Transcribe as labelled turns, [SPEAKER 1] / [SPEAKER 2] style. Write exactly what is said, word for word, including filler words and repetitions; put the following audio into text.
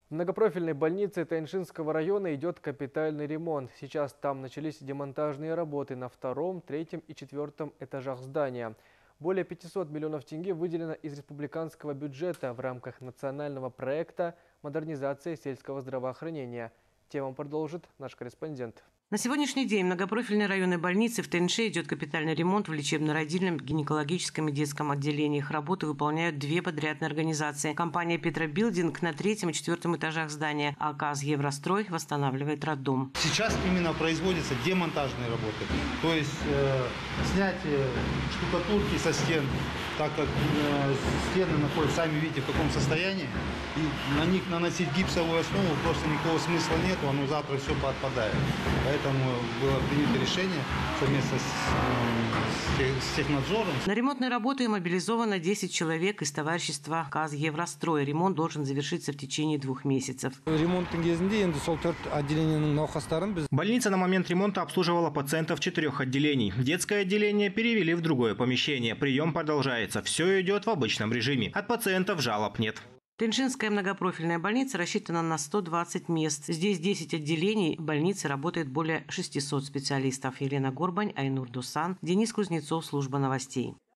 [SPEAKER 1] В многопрофильной больнице Тяньшинского района идет капитальный ремонт. Сейчас там начались демонтажные работы на втором, третьем и четвертом этажах здания. Более пятисот миллионов тенге выделено из республиканского бюджета в рамках национального проекта «Модернизация сельского здравоохранения». Тему продолжит наш корреспондент.
[SPEAKER 2] На сегодняшний день в многопрофильной районной больнице в Тяньше идет капитальный ремонт в лечебно-родильном, гинекологическом и детском отделениях. Работы выполняют две подрядные организации. Компания «Петробилдинг» на третьем и четвертом этажах здания, а АКАЗ «Еврострой» восстанавливает роддом.
[SPEAKER 3] Сейчас именно производятся демонтажные работы, то есть э, снятие штукатурки со стен, так как э, стены находятся, сами видите, в каком состоянии, и на них наносить гипсовую основу просто никакого смысла нет, оно завтра все поотпадает. Поэтому было принято решение совместно с, с технадзором.
[SPEAKER 2] На ремонтные работы мобилизовано десять человек из товарищества АКАЗ «Еврострой». Ремонт должен завершиться в течение двух месяцев.
[SPEAKER 4] Больница на момент ремонта обслуживала пациентов четырех отделений. Детское отделение перевели в другое помещение. Прием продолжается. Все идет в обычном режиме. От пациентов жалоб нет.
[SPEAKER 2] Тяньшинская многопрофильная больница рассчитана на сто двадцать мест. Здесь десять отделений. В больнице работает более шестисот специалистов. Елена Горбань, Айнур Дусан, Денис Кузнецов, служба новостей.